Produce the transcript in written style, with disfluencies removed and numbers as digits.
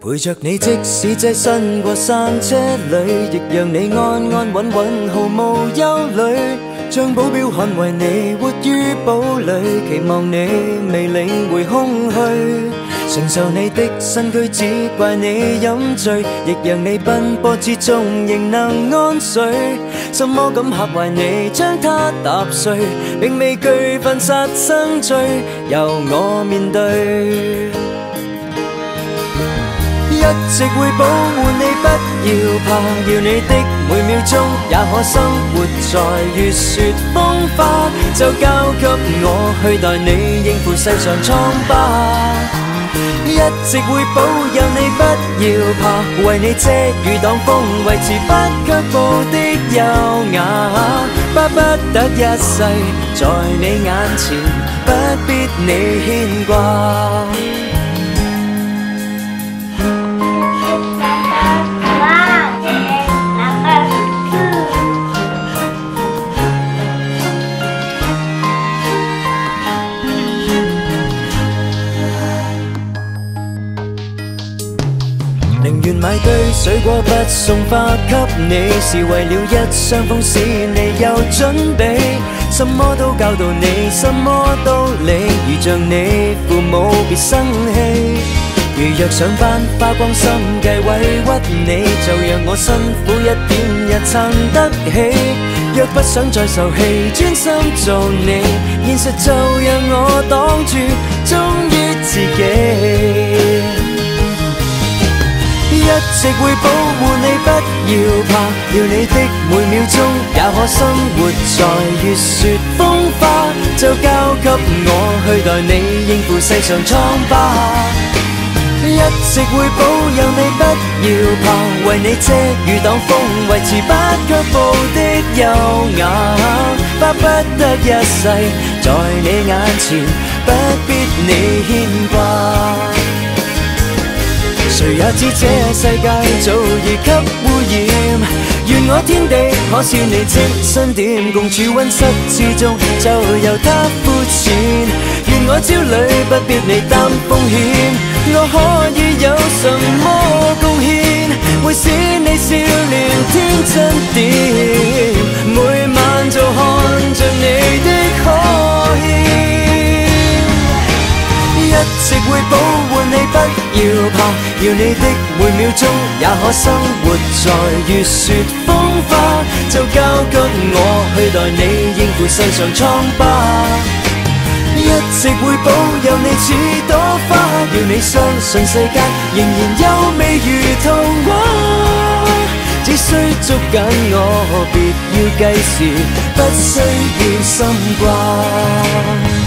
陪着你，即使躋身過山車裏，亦讓你安安穩穩，毫無憂慮。將保鏢捍衛你，活於堡壘，期望你未領會空虛。承受你的身軀，只怪你飲醉，亦讓你奔波之中仍能安睡。什麼敢嚇壞你，將它踏碎，並未懼犯殺生罪，由我面對。一直會保護你，不要怕，要你的每秒鐘也可生活在月雪風花，就交給我去代你應付世上瘡疤。一直會保佑你，不要怕，為你遮雨擋風，維持不卻步的優雅，巴不得一世在你眼前，不必你牽掛。寧願買堆水果不送花給你，是為了一雙風使你有準備。什麼都教導你，什麼都理，如像你父母別生氣。如若想班花光心計委屈你，就讓我辛苦一點也撐得起。若不想再受氣，專心做你，現實就讓我擋住，忠於自己。一直會保護你，不要怕，要你的每秒鐘也可生活在月雪風花，就交給我去代你應付世上瘡疤。一直會保佑你，不要怕，為你遮雨擋風，維持不卻步的優雅，巴不得一世在你眼前，不必你牽掛。誰也知這世界早已給污染，願我天地可笑你精神點，共處溫室之中就由他膚淺。願我焦慮不必你擔風險，我可以有什麼貢獻，會使你笑臉天真點，每晚就看着你的可憐。一直會保護你，不要怕，要你的每秒鐘也可生活在月雪風花，就交給我去代你應付世上瘡疤。一直會保佑你似朵花，要你相信世界仍然優美如童話，只需捉緊我，別要計時，不需要心掛。